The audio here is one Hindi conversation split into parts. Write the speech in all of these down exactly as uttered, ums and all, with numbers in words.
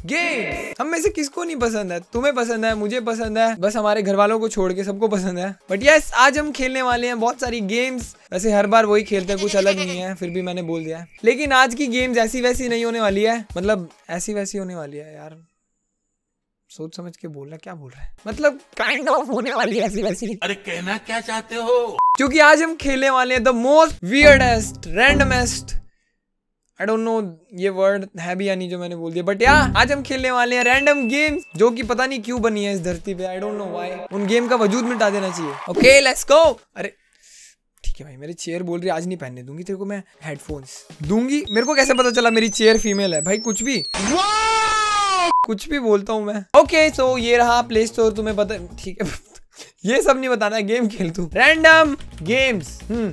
गेम्स हम में से किसको नहीं पसंद है? तुम्हें पसंद है, मुझे पसंद है, बस हमारे घर वालों को छोड़ के सबको पसंद है। बट यस, आज हम खेलने वाले हैं बहुत सारी गेम्स। वैसे हर बार वही खेलते हैं, कुछ अलग नहीं है, फिर भी मैंने बोल दिया है। लेकिन आज की गेम्स ऐसी वैसी नहीं होने वाली है, मतलब ऐसी वैसी होने वाली है यार। सोच समझ के बोल रहा, क्या बोल रहा है, मतलब काइंड ऑफ होने वाली है ऐसी वैसी। अरे कहना क्या चाहते हो? क्योंकि आज हम खेलने वाले हैं the most weirdest randomest, I don't know ये वर्ड है भी या नहीं जो मैंने बोल दिया, बट या आज हम खेलने वाले हैं रैंडम गेम्स जो कि पता नहीं क्यों बनी है इस धरती पे। I don't know why. उन गेम का वजूद मिटा देना चाहिए। Okay let's go. अरे ठीक है भाई, मेरी चेयर बोल रही है आज नहीं पहनने दूंगी तेरे को मैं हेडफोन्स दूंगी। मेरे को कैसे पता चला मेरी चेयर फीमेल है? भाई कुछ भी कुछ भी बोलता हूँ मैं। ओके सो ये रहा प्ले स्टोर, तुम्हें पता ठीक है ये सब नहीं बताना है, गेम खेल तू। Random games. Hmm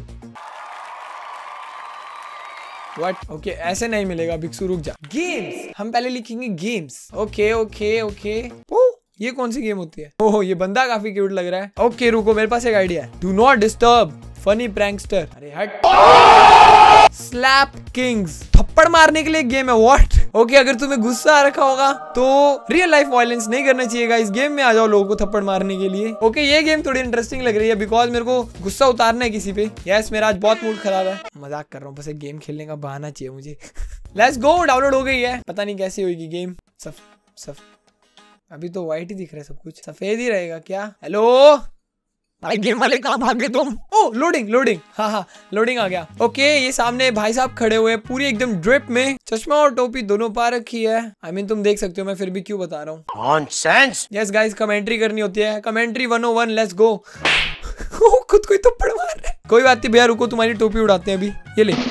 What? Okay okay, ऐसे नहीं मिलेगा भिक्षु, रुक जा। गेम्स हम पहले लिखेंगे गेम्स। ओके ओके ओके ये कौन सी गेम होती है? ओह ये बंदा काफी क्यूट लग रहा है। ओके okay, रुको मेरे पास एक आइडिया है। Do not disturb funny prankster. अरे हट। स्लैप किंग्स, थप्पड़ मारने के लिए गेम है। व्हाट? ओके अगर तुम्हें गुस्सा आ रखा होगा तो रियल लाइफ वायलेंस नहीं करना चाहिएगा, इस गेम में आ जाओ लोगों को थप्पड़ मारने के लिए। ओके okay, ये गेम थोड़ी इंटरेस्टिंग लग रही है बिकॉज मेरे को गुस्सा उतारना है किसी पे। यस मेरा आज बहुत मूड खराब है, मजाक कर रहा हूँ, बस एक गेम खेलने का बहाना चाहिए मुझे। Let's go. डाउनलोड हो गई है, पता नहीं कैसी होगी गेम। सफ सफ अभी तो व्हाइट ही दिख रहा है, सब कुछ सफेद ही रहेगा क्या? हेलो भाई गेम वाले कहाँ भाग गए तुम? ओह लोडिंग लोडिंग, हाँ हाँ लोडिंग आ गया। ओके ये सामने भाई साहब खड़े हुए पूरी एकदम ड्रिप में, चश्मा और टोपी दोनों पा रखी है। आई I मीन mean, तुम देख सकते हो, मैं फिर भी क्यों बता रहा हूँ। नॉनसेंस। यस गाइस कमेंट्री करनी होती है, commentary one o one. Let's go. खुद को ही थप्पड़ मार रहा है। कोई बात नहीं भैया रुको, तुम्हारी टोपी उड़ाते हैं अभी। ये ले।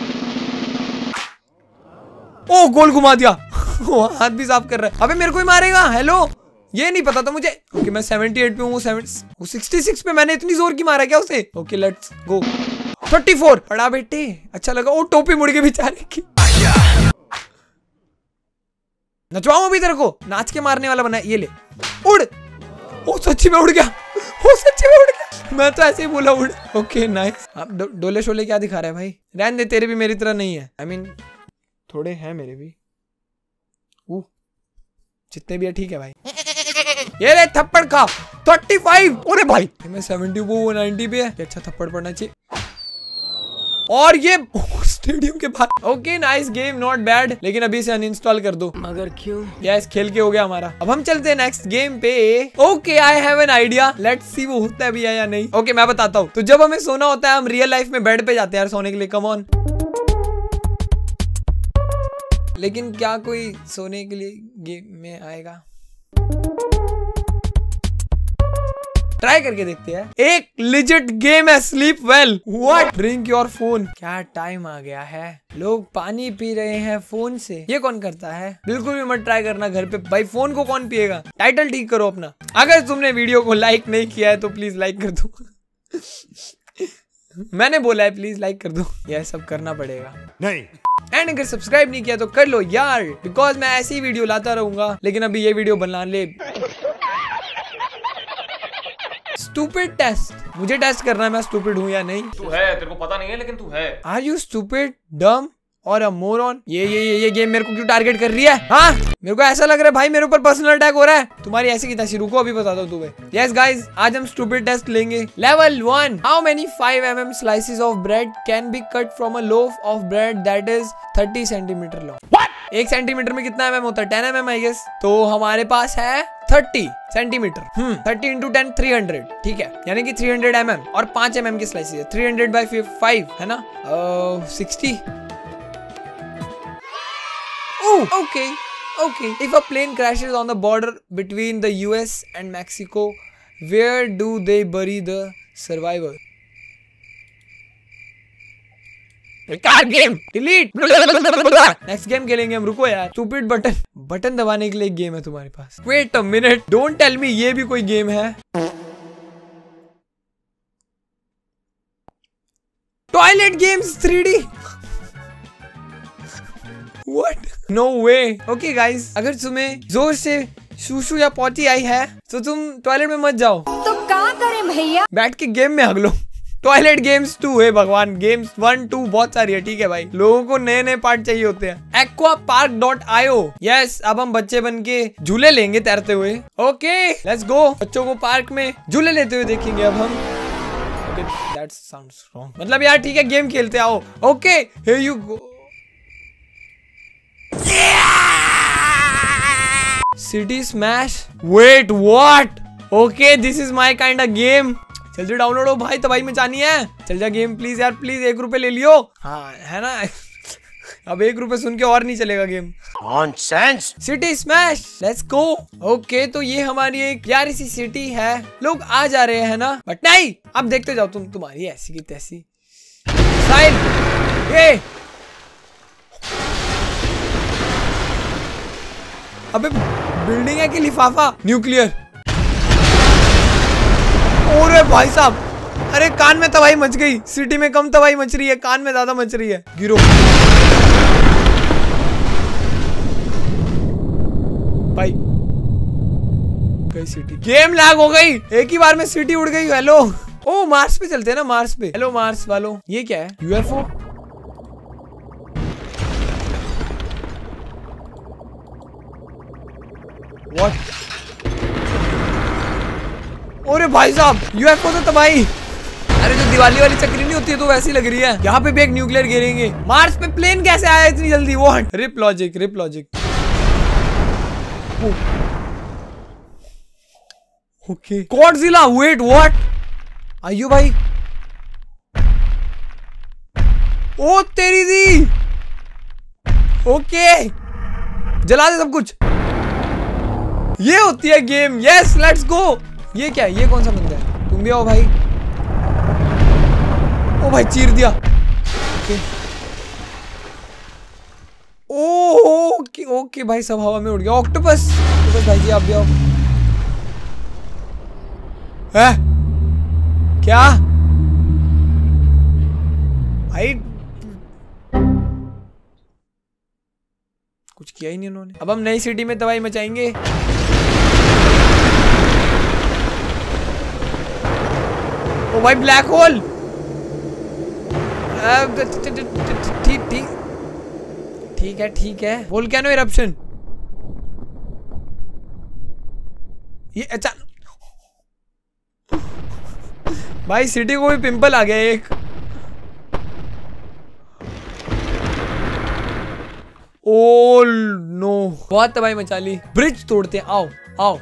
ओ गोल घुमा दिया। हाथ भी साफ कर रहा है। अबे मेरे को ही मारेगा। हेलो ये नहीं पता था मुझे। ओके okay, मैं अठहत्तर पे हूँ, वो छियासठ पे मैंने इतनी जोर की मारा क्या उसे? Okay let's go. चौंतीस पड़ा बेटे, अच्छा लगा। ओ टोपी मुड़ के बेचारे की। नचवाऊं अभी तेरे को, नाच के मारने वाला बना है। ये ले उड़। ओ सच्ची में उड़ गया, ओ सच्ची में उड़ गया। मैं तो ऐसे ही बोला उड़। Okay nice. अब डो, डोले शोले क्या दिखा रहा है भाई? रहने दे, तेरे भी मेरी तरह नहीं है। आई I मीन mean, थोड़े हैं मेरे भी, जितने भी है ठीक है भाई। ये ले थप्पड़ खा। पैंतीस। अरे भाई मैं सत्तर वो नब्बे पे है, अच्छा थप्पड़ पड़ना चाहिए। और ये स्टेडियम के बाहर। Okay nice game, not bad, लेकिन अभी से अनइंस्टॉल कर दो। मगर क्यों? यस खेल के हो गया हमारा। अब हम चलते हैं नेक्स्ट गेम पे। Okay I have an idea, let's see वो होता है भी है या नहीं। ओके okay, मैं बताता हूँ। तो जब हमें सोना होता है हम रियल लाइफ में बेड पे जाते हैं यार सोने के लिए। Come on. लेकिन क्या कोई सोने के लिए गेम में आएगा? ट्राई करके देखते हैं। एक लिजिट गेम है sleep well. What? Drink your phone. क्या टाइम आ गया है, लोग पानी पी रहे हैं फोन से। ये कौन करता है? बिल्कुल भी मत ट्राई करना घर पे भाई, फोन को कौन पिएगा। टाइटल ठीक करो अपना। अगर तुमने वीडियो को लाइक नहीं किया है तो प्लीज लाइक कर दो। मैंने बोला है प्लीज लाइक कर दो, यह सब करना पड़ेगा। नहीं एंड अगर सब्सक्राइब नहीं किया तो कर लो यार, बिकॉज मैं ऐसी वीडियो लाता रहूंगा। लेकिन अभी ये वीडियो बना ले। स्टूपिड टेस्ट, मुझे टेस्ट करना है मैं स्टूपिड हूँ या नहीं। तू है, तेरे को पता नहीं है लेकिन तू है। आर यू स्टूपिड, डम और अ मोरॉन? ये ये ये ये गेम मेरे को क्यों टारगेट कर रही है? हाँ मेरे को ऐसा लग रहा है भाई मेरे ऊपर पर्सनल अटैक हो रहा है। तुम्हारी ऐसी की तैसी, रुको अभी बताता हूँ तुम्हें। यस गाइस आज हम स्टूपिड टेस्ट लेंगे। Level one. How many five M M slices of bread can be cut from a loaf of bread that is thirty centimetre long? एक सेंटीमीटर में कितना एम एम होता है? Ten M M I guess. तो हमारे पास है thirty centimetre. Hmm thirty into ten three hundred, ठीक है, यानी कि थ्री हंड्रेड एम एम और पांच एम एम की स्लाइसेस है। थ्री हंड्रेड बाई फाइव है ना, sixty. Oh, okay, okay. If a plane crashes on the border between the U S and Mexico, where do they bury the survivor? Car game delete. Next game खेलेंगे हम, रुको यार। स्टूपिड बटन, बटन दबाने के लिए एक गेम है तुम्हारे पास। Wait a minute, don't tell me ये भी कोई गेम है। Toilet games three D. What? No way. Okay guys, अगर तुम्हें जोर से शूशू या पॉटी आई है तो तुम टॉयलेट में मत जाओ। तो क्या करें भैया? बैठ के गेम में हग लो। टॉयलेट गेम्स टू है भगवान, गेम्स वन टू बहुत सारी है। ठीक है भाई, लोगों को नए नए पार्ट चाहिए होते हैं। Aqua park dot I O. Yes, अब हम बच्चे बन के झूले लेंगे तैरते हुए। ओके लेट्स गो, बच्चों को पार्क में झूले लेते हुए देखेंगे अब हम। ओके दैट साउंड्स रॉन्ग, मतलब यार ठीक है गेम खेलते आओ। Okay here you go. City smash, wait what? Okay this is my kind of game. चल जो डाउनलोड हो भाई, तबाही मचानी है। चल जा गेम प्लीज यार, प्लीज एक रुपए ले लियो। हाँ है ना अब एक रुपए सुन के और नहीं चलेगा game. Nonsense. City smash, let's go. Okay तो ये हमारी एक प्यारी सी सिटी है, लोग आ जा रहे हैं ना, बट नहीं अब देखते जाओ तुम, तुम्हारी ऐसी की तैसी साइल। ये अबे बिल्डिंग है कि लिफाफा? न्यूक्लियर। अरे भाई साहब, अरे कान में तबाही मच गई। सिटी में कम तबाही मच रही है, कान में ज्यादा मच रही है। गिरो भाई, गई सिटी। गेम लैग हो गई, एक ही बार में सिटी उड़ गई। हेलो, ओ मार्स पे चलते हैं ना, मार्स पे। हेलो मार्स वालों, ये क्या है? यूएफओ। व्हाट? अरे भाई साहब, यूएफओ तो तबाही। अरे जो दिवाली वाली चक्री नहीं होती है तो वैसी लग रही है। यहाँ पे भी एक न्यूक्लियर गिरेंगे। मार्स पे प्लेन कैसे आया इतनी जल्दी? What? RIP logic, RIP logic. Okay Godzilla, wait what? आइयो भाई, ओ तेरी दी। ओके जला दे सब कुछ, ये होती है गेम। Yes let's go. ये क्या है? ये कौन सा बंदा है? तुम भी आओ भाई। ओ भाई चीर दिया। ओके ओ ओके ओके भाई, सब हवा में उड़ गया। ऑक्टोपस, ऑक्टोपस भाई जी आप भी आओ। है क्या भाई? कुछ किया ही नहीं उन्होंने। अब हम नई सिटी में तबाही मचाएंगे। ओ भाई ब्लैक होल। ठीक ठीक ठीक है ठीक है। Volcano eruption. ये अच्छा भाई, सिटी को भी पिंपल आ गया एक। ओ नो, बहुत तबाही मचा ली। ब्रिज तोड़ते हैं, आओ आओ।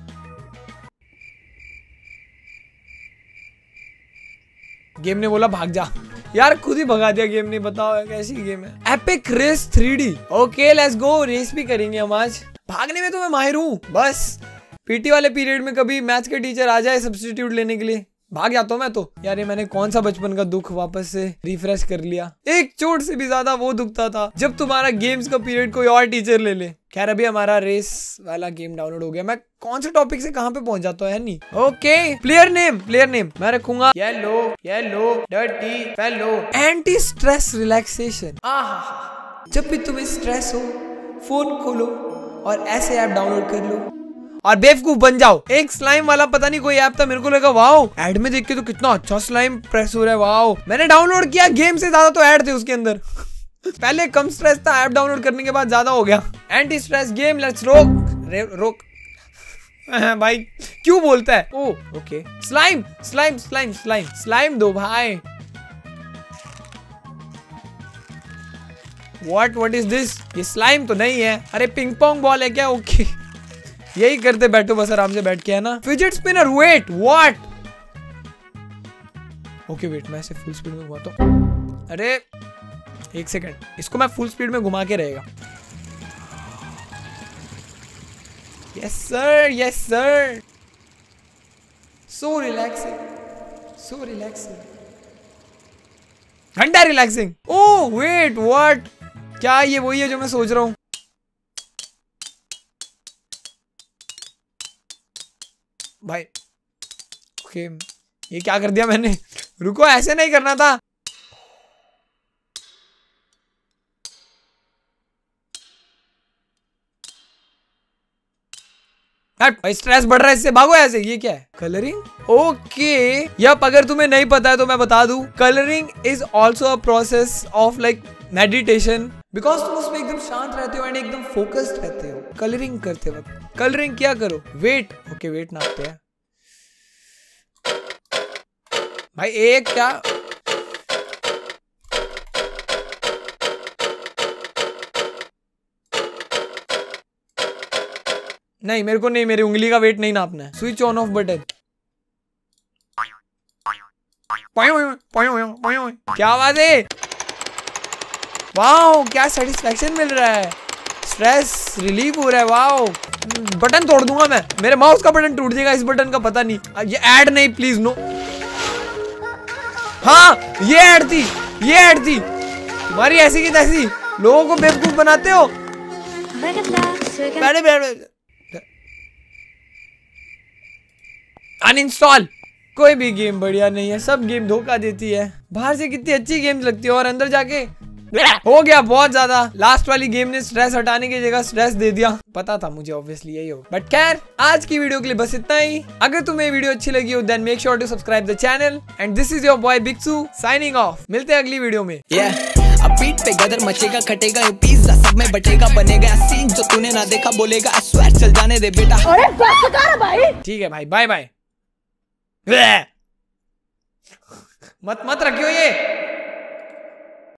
गेम ने बोला भाग जा, यार खुद ही भगा दिया गेम ने। बताओ कैसी गेम है? Epic race three D. Okay let's go, race भी करेंगे हम आज। भागने में तो मैं माहिर हूँ, बस पीटी वाले पीरियड में कभी मैथ्स के टीचर आ जाए सब्स्टिट्यूट लेने के लिए, भाग जाता हूँ मैं तो। यार ये मैंने कौन सा बचपन का दुख वापस से रिफ्रेश कर लिया। एक चोट से भी ज्यादा वो दुखता था जब तुम्हारा गेम्स का पीरियड कोई और टीचर ले ले। खैर अभी हमारा रेस वाला गेम डाउनलोड हो गया। मैं कौन से टॉपिक से कहां पे पहुंच जाता है नहीं। Okay player name, player name मैं रखूंगा yellow yellow dirty fellow. Anti stress relaxation. आहा, जब भी तुम्हें स्ट्रेस हो फोन खोलो और ऐसे ऐप डाउनलोड कर लो और बेवकूफ बन जाओ। एक स्लाइम वाला पता नहीं कोई ऐप था, मेरे को लगा वाओ, एड में देख के तो कितना अच्छा स्लाइम प्रेस हो रहा है। वाओ, मैंने डाउनलोड किया, गेम से ज्यादा तो ऐड थे उसके अंदर। पहले कम स्ट्रेस था, ऐप डाउनलोड करने के बाद ज्यादा हो गया। एंटी स्ट्रेस गेम, लेट्स रोक रोक भाई क्यों बोलता है? Oh okay, slime slime slime slime slime दो भाई। What what is this? ये स्लाइम तो नहीं है। अरे पिंग पोंग बॉल है क्या? ओके यही करते बैठो बस आराम से बैठ के, है ना। Fidget spinner, wait what? Okay wait, मैं इसे फुल स्पीड में घुमाता हूं। अरे एक सेकंड, इसको मैं फुल स्पीड में घुमा के रहेगा। Yes sir yes sir, so relaxing so relaxing, घंटा रिलैक्सिंग। Oh wait what? क्या ये वही है जो मैं सोच रहा हूँ? भाई ओके, ये क्या कर दिया मैंने? रुको, ऐसे नहीं करना था। भाई स्ट्रेस बढ़ रहा है, इससे भागो ऐसे। ये क्या है? कलरिंग। ओके यप, अगर तुम्हें नहीं पता है तो मैं बता दूं, colouring is also a process of like meditation, because तुम उसमें एकदम शांत रहते हो एंड एकदम फोकस्ड रहते हो कलरिंग करते वक्त। कलरिंग क्या करो? वेट। ओके वेट नापते हैं भाई। एक क्या नहीं, मेरे को नहीं, मेरी उंगली का वेट नहीं नापना है। Switch on off button. क्या आवाज है? वाओ क्या सेटिस्फैक्शन मिल रहा है, स्ट्रेस रिलीफ हो रहा है। वाओ बटन तोड़ दूंगा मैं, मेरे माउस का बटन टूट जाएगा, इस बटन का पता नहीं। ये ऐड नहीं प्लीज, नो। हाँ ये ऐड थी, ये ऐड थी। तुम्हारी ऐसी की तैसी, लोगों को बेवकूफ बनाते हो। बैठे बैठे अनइंस्टॉल। कोई भी गेम बढ़िया नहीं है, सब गेम धोखा देती है। बाहर से कितनी अच्छी गेम्स लगती है और अंदर जाके हो गया बहुत ज्यादा। लास्ट वाली गेम ने स्ट्रेस हटाने की जगह स्ट्रेस दे दिया। पता था मुझे ऑब्वियसली यही हो। बट खैर आज की वीडियो के लिए बस इतना ही। अगर तुम्हें वीडियो अच्छी लगी हो then make sure to subscribe the channel and this is your boy Bixu signing off. मिलते हैं अगली वीडियो में। yeah. अब बीट पे गदर मचेगा, खटेगा ये पिज्जा, सब में बटेगा, बनेगा सीन जो तूने ना देखा, बोलेगा आई स्वेयर चल जाने दे बेटा। अरे बस कर भाई। ठीक है भाई, बाय बाय। मत मत रखियो ये।